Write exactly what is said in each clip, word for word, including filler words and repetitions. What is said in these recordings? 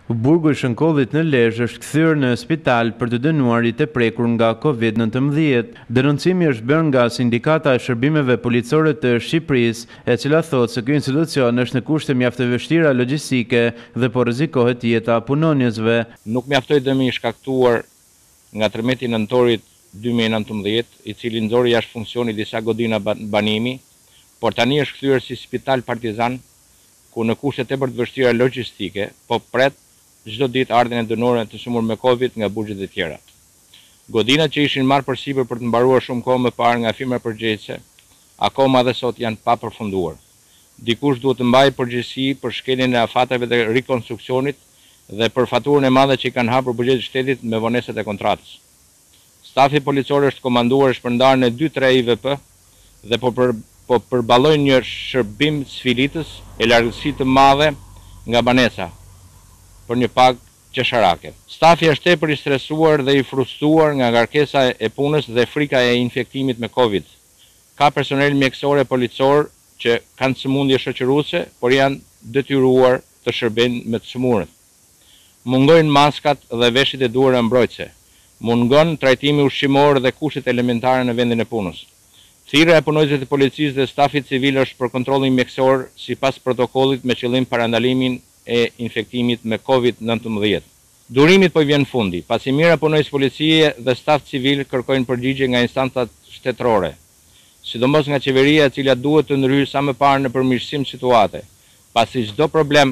Burgu i Shënkollit në Lezhë është kthyer në spital për të dënuarit e prekur nga COVID nëntëmbëdhjetë. Denoncimi është bërë nga Sindikata e Shërbimeve Policore të Shqipërisë, e cila thotë se ky institucion është në kushte mjaft të vështira logjistike dhe po rrezikohet jeta punonjësve. Nuk mjaftoi dëmi i shkaktuar nga tërmeti nëntorit dy mijë e nëntëmbëdhjetë, i cili nxori jashtë funksioni disa godina banimi, por tani është kthyer si spital partizan, ku në kushte tepër të vështira logjistike po pret çdo ditë ardhen e dënuar të sëmur me Covid nga burgjet e tjera. Godinat që ishin marrë përsipër për të mbaruar shumë kohë më parë nga firma përgjegjëse, akoma dhe sot janë pa përfunduar. Dikush duhet të mbajë përgjegjësi për shkeljen e afateve të rikonstruksionit dhe për faturën e madhe që i kanë hapur buxhetit të shtetit me vonesat e kontratës. Stafi policor është komanduar shpërndarjen e dy tre I V P dhe po për po përballojnë një shërbim sfilitës e largësisë të madhe nga banesa për një pagë qesharake. Stafi është tepër I stresuar dhe I frustruar nga ngarkesa e punës dhe frika e infektimit me Covid. Ka personel mjekësor e policor që kanë sëmundje shoqëruese, por janë detyruar të shërbejnë me të sëmurët. Mungojnë maskat dhe veshjet e duara mbrojtëse. Mungon trajtimi ushqimor dhe kushtet elementare në vendin e punës. Thirrja e punonjësve të policisë dhe stafit civil është për kontrollin mjekësor sipas protokollit me qëllim parandalimin e infektimit me COVID nëntëmbëdhjetë. Durimit po I vjen fundi, pasi mira punonjës policie dhe staf civil kërkojnë përgjigje nga instancat shtetërore, sidomos nga qeveria e cila duhet të ndryhë sa më parë në përmirësim situate, pasi çdo problem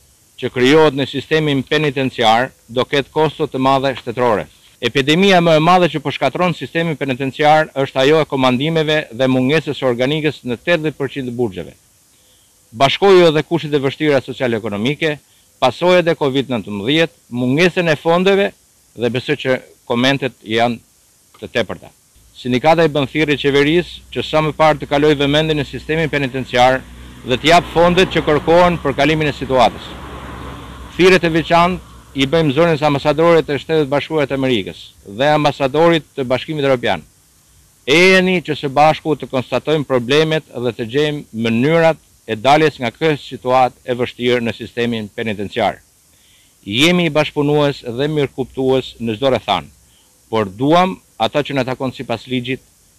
që krijohet në sistemin penitenciar do ketë kosto të mëdha shtetërore. Epidemia më e madhe që po shkatron sistemin penitenciar është ajo e komandimeve dhe mungesës organikës në tetëdhjetë përqind të burgjeve. Bashkoju edhe kushtet e vështira social-ekonomike, pasojat e COVID nëntëmbëdhjetë, mungesën e fondeve dhe besoj që komentet janë të tepërta. Sindikata I bën thirrje qeverisë që sa më parë të kalojë vëmendje në sistemin penitenciar dhe të jap fondet që kërkohen për kalimin e situatës. Thirrjet e veçantë I bëjmë zonës ambasadorit të Shtetit Bashkuar të Amerikës dhe ambasadorit të Bashkimit Evropian. Ejeni që së bashku të konstatojmë problemet dhe të gjejmë mënyrat e daljes nga kjo situatë e vështirë në sistemin penitenciar. Jemi I bashkëpunues dhe mirëkuptues në çdo rrethan, por duam ata që na takon sipas ligjit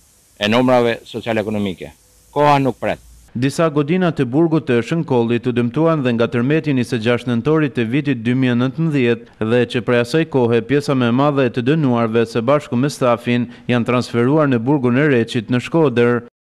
e normave social-ekonomike. Koha nuk pret. Disa godina të burgut të Shënkollit u dëmtuan dhe nga tërmeti njëzet e gjashtë nëntorit të vitit dy mijë e nëntëmbëdhjetë dhe që prej asaj kohe pjesa më e madhe e të dënuarve së bashku me stafin janë transferuar në burgun e Reqit në Shkodër.